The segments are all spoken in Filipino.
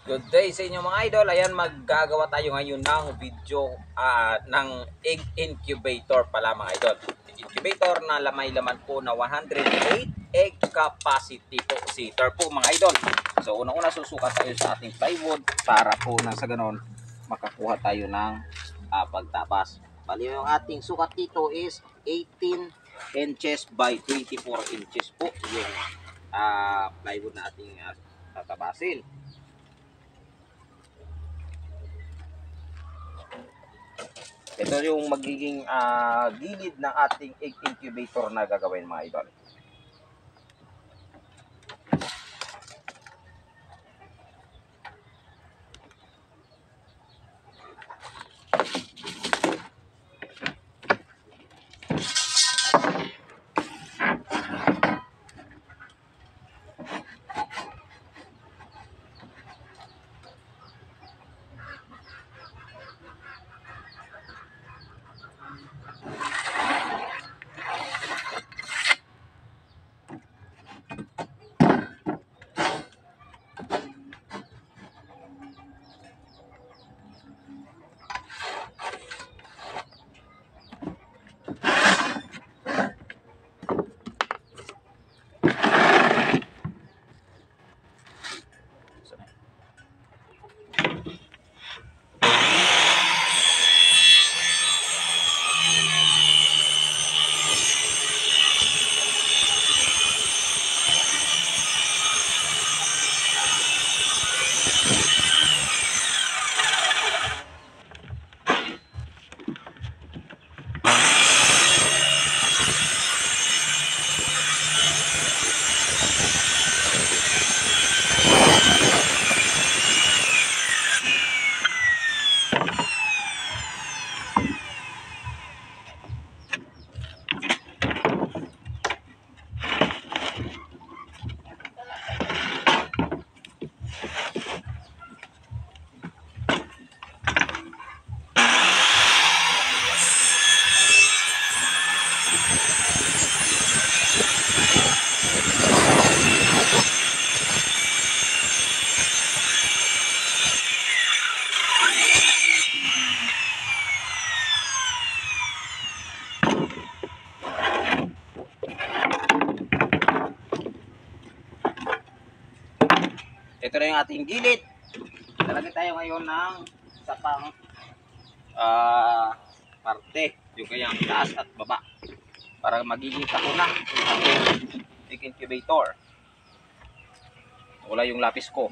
Good day sa inyo mga idol. Ayan, maggagawa tayo ngayon ng video ng egg incubator pala mga idol. Incubator na may laman po na 108 egg capacity po seater po mga idol. So unang-una susukat tayo sa ating plywood para po na sa ganon makakuha tayo ng pagtapas. Bali yung ating sukat dito is 18 inches by 24 inches po yung plywood na ating tatabasin. Ito yung magiging gilid ng ating egg incubator na gagawin mga idol. Ito na yung ating gilid. Lalagay tayo ngayon ng sa pang parte, yung kayang taas at baba para magiging tako na yung ating egg incubator. Wala yung lapis ko.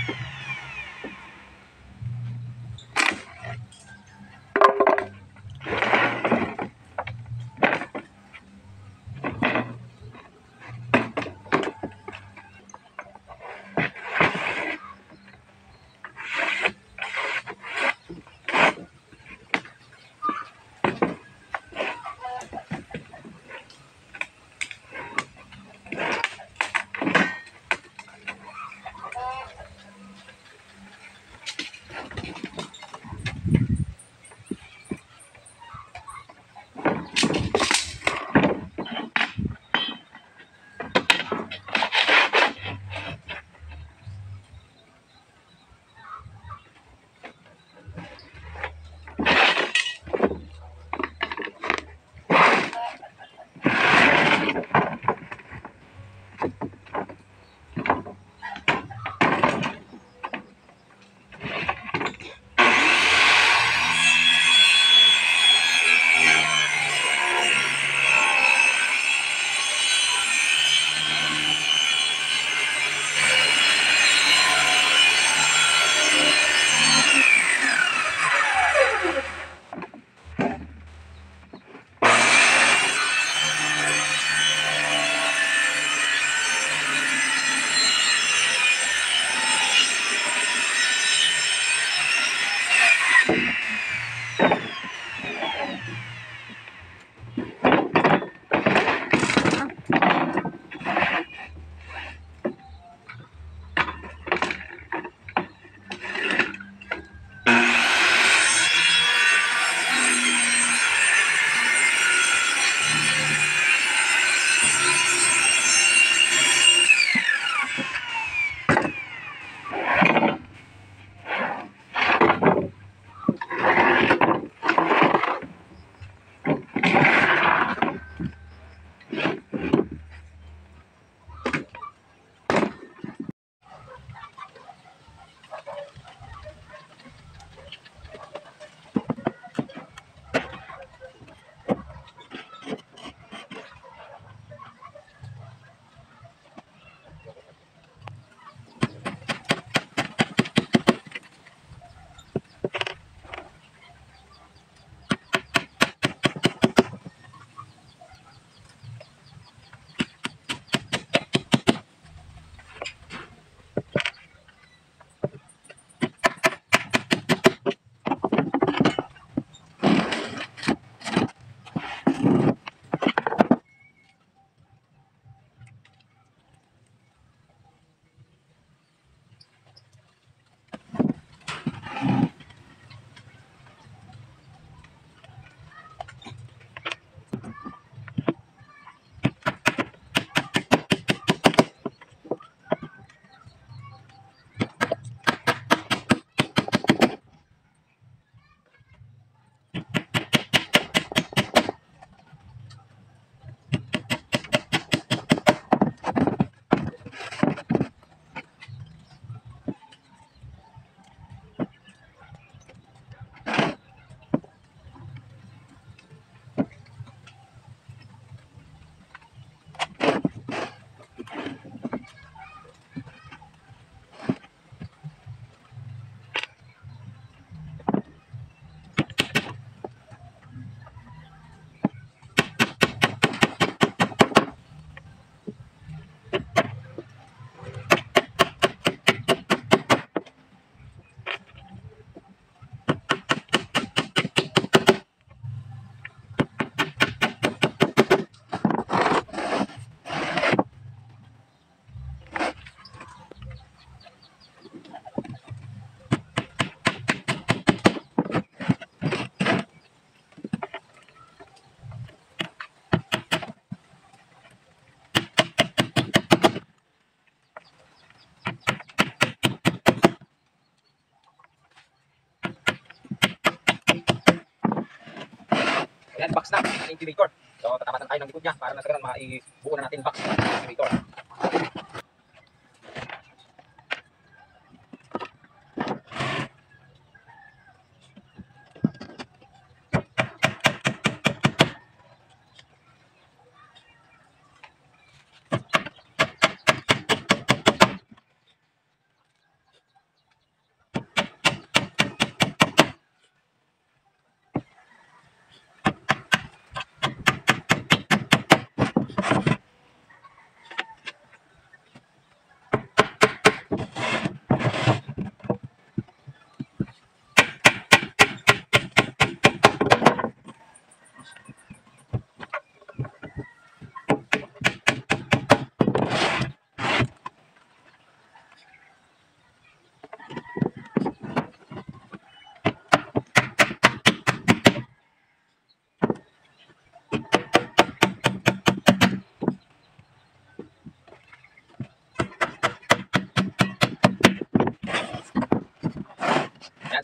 Ayan, box na ang incubator. So, tatapatan tayo ng likod niya para na sa ganun maibuo na natin box ng incubator.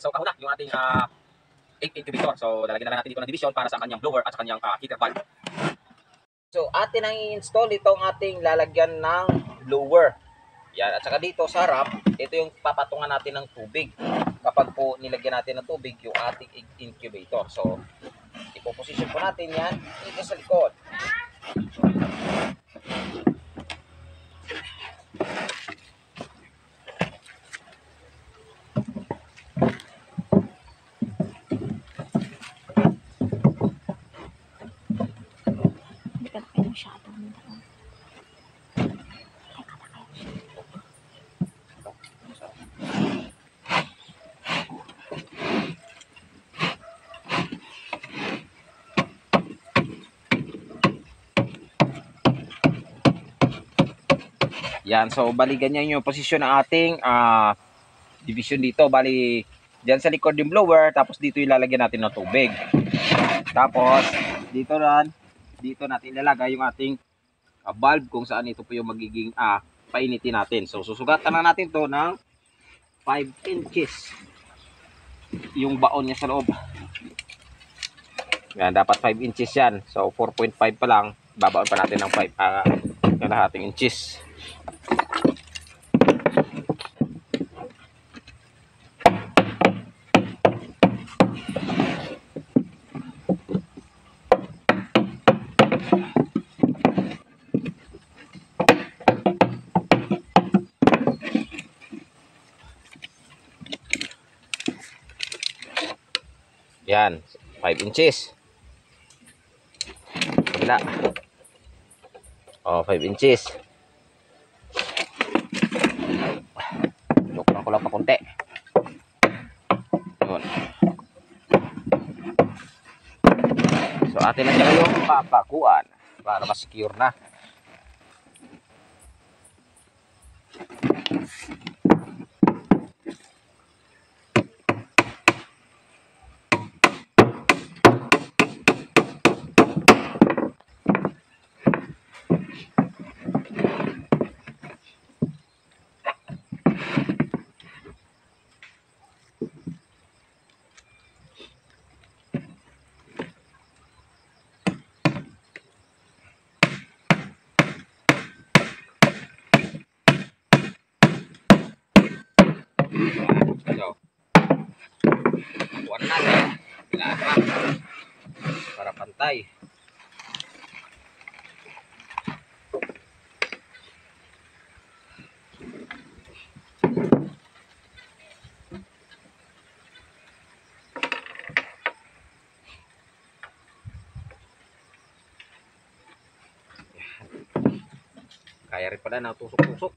So kahuna yung ating egg incubator. So lalagyan na natin dito ng division para sa kanyang blower at sa kanyang heater valve. So atin ang i-install itong ating lalagyan ng blower. Yan, at saka dito sa harap, ito yung papatungan natin ng tubig. Kapag po nilagyan natin ng tubig yung ating egg incubator. So ipoposition po natin yan dito sa likod. Yan, so bali ganyan yung posisyon ng ating division dito. Bali, dyan sa likod yung blower, tapos dito ilalagyan natin ng tubig. Tapos, dito natin ilalagay yung ating valve kung saan ito po yung magiging painitin natin. So, susugatan na natin to ng 5 inches yung baon niya sa loob. Yan, dapat 5 inches yan. So, 4.5 pa lang. Babaon pa natin ng 5 kalahating inches. Yan, 5 inches. Kabila. 5 inches. Lukran ko lang pa konti. Yun. So, atin na siya yung papakuan para ma-secure na. So, kuwan natin lahat para pantay. Kaya rin pala na tusok-tusok.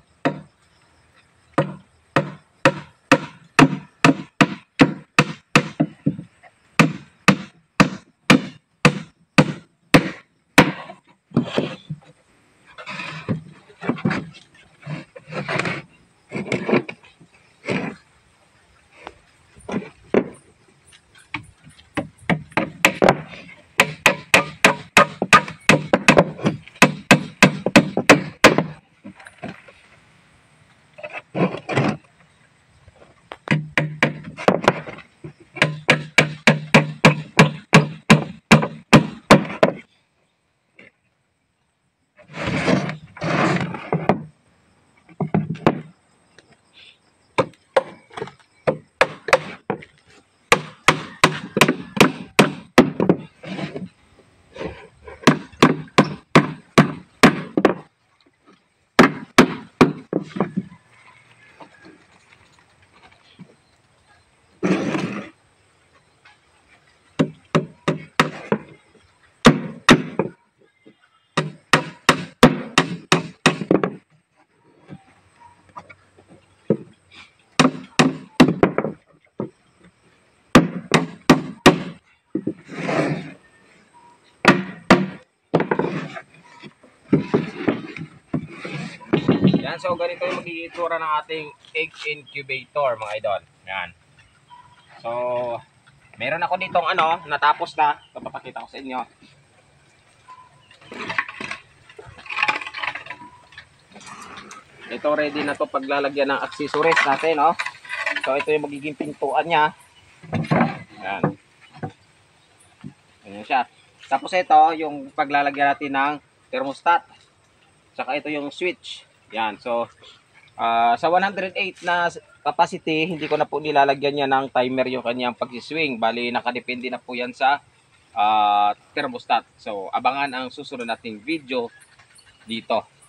Yan, so ganito yung magiging itsura ng ating egg incubator, mga idol. Yan. So, meron ako ditong natapos na. Ito, papakita ko sa inyo. Ito ready na to paglalagyan ng accessories natin, no? So ito yung magiging pintuan niya. Yan. Ganyan siya. Tapos ito yung paglalagyan natin ng thermostat. Saka ito yung switch. Yan. So sa 108 na capacity, hindi ko na po nilalagyan niya ng timer yung kanyang pagsiswing. Bali, nakadepende na po yan sa thermostat. So, abangan ang susunod nating video dito.